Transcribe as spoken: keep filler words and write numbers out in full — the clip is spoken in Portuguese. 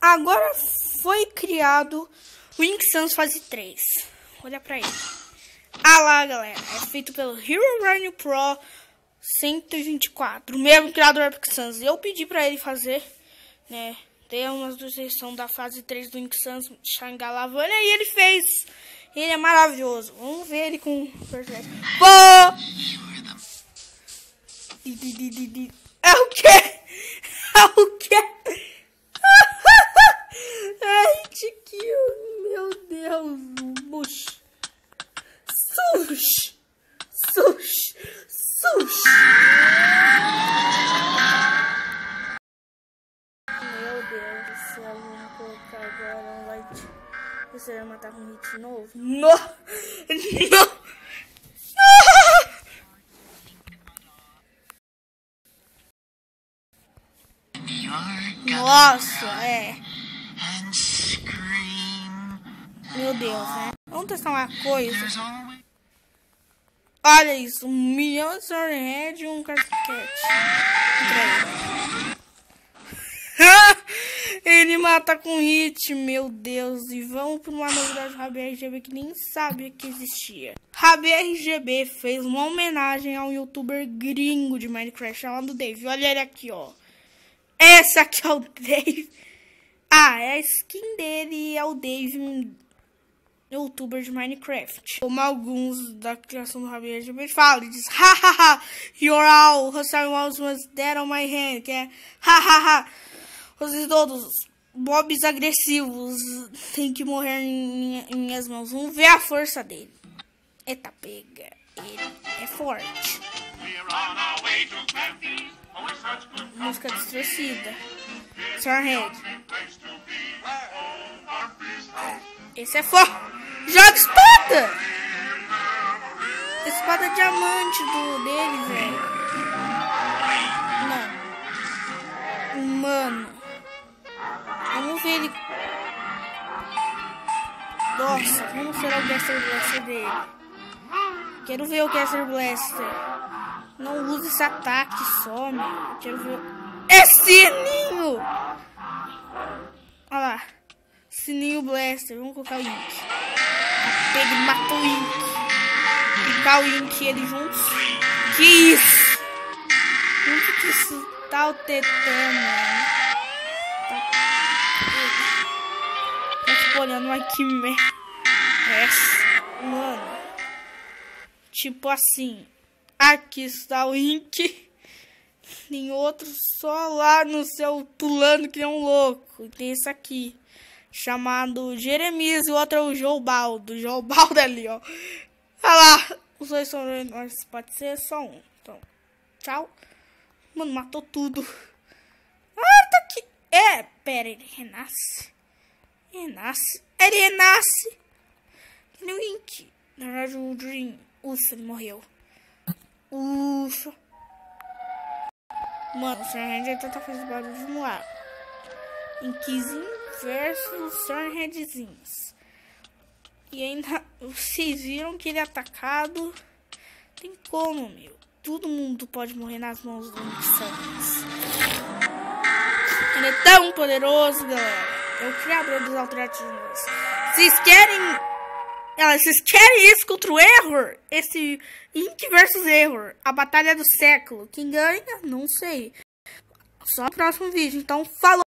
Agora foi criado o Ink Sans fase três. Olha pra ele. Ah lá, galera. É feito pelo Herobrine Pro cento e vinte e quatro. O mesmo criador do Ink Sans. Eu pedi pra ele fazer, né? Dei uma sugestão da fase três do Ink Sans Xangai Lavanda e ele fez. Ele é maravilhoso. Vamos ver ele com... Pô! É o quê? É o quê? Ai, Tiquinho. Meu Deus. Bush. Sush. Sush. Sush. Meu Deus do céu. Vamos colocar agora um light. Você vai matar com um hit novo? Não. Não. Nossa, é. Meu Deus, né? Vamos testar uma coisa. Olha isso, um milhão de Swordhead e um Casquete. Ele mata com hit, meu Deus. E vamos para uma novidade do Rabi R G B que nem sabia que existia. Rabi R G B fez uma homenagem ao youtuber gringo de Minecraft chamado Dave. Olha ele aqui, ó. Esse aqui é o Dave. Ah, é a skin dele, é o Dave, youtuber de Minecraft. Como alguns da criação do Rabi R G B falam, ele diz: hahaha, you're all, hostile mouse was dead on my hand. Que é hahaha, vocês todos, mobs agressivos, tem que morrer em, em minhas mãos. Vamos ver a força dele. Eita, pega. Ele é forte. Música distorcida. Swordhead. Esse é forte. Joga espada! Espada diamante do dele, velho. Não. Mano. Vamos ver ele. Nossa, vamos ver o Caster Blaster dele. Quero ver o Caster Blaster. Não usa esse ataque só, meu. Quero ver. É sininho! Olha lá. Sininho Blaster. Vamos colocar o Ink. Pega e matou o Ink. Ficar o Ink e ele juntos. Que isso? Muito que isso tá o tetã, mano. Tá. Tá tipo olhando aqui, merda. Essa. Mano. Tipo assim. Aqui está o Ink. Tem outro só lá no céu pulando que é um louco. E tem esse aqui. Chamado Jeremias e o outro é o Jobaldo. O Jobaldo ali, ó. Olha lá. Os dois são... Mas pode ser só um. Então, tchau. Mano, matou tudo. Ah, tá aqui. É, pera, ele renasce. Renasce. Ele renasce. Que nem o Ink. Na verdade, o Dream. Ufa, ele morreu. Ufa. Mano, o Swordhead já tá fazendo barulho no ar. Inkzinho versus Swordheadzinhos. E ainda vocês viram que ele é atacado. Tem como, meu. Todo mundo pode morrer nas mãos do Ink Sans. Ele é tão poderoso, galera. É o criador dos alternativos. Vocês querem... Ela, vocês querem isso contra o Error? Esse Ink versus Error. A batalha do século. Quem ganha? Não sei. Só no próximo vídeo. Então, falou!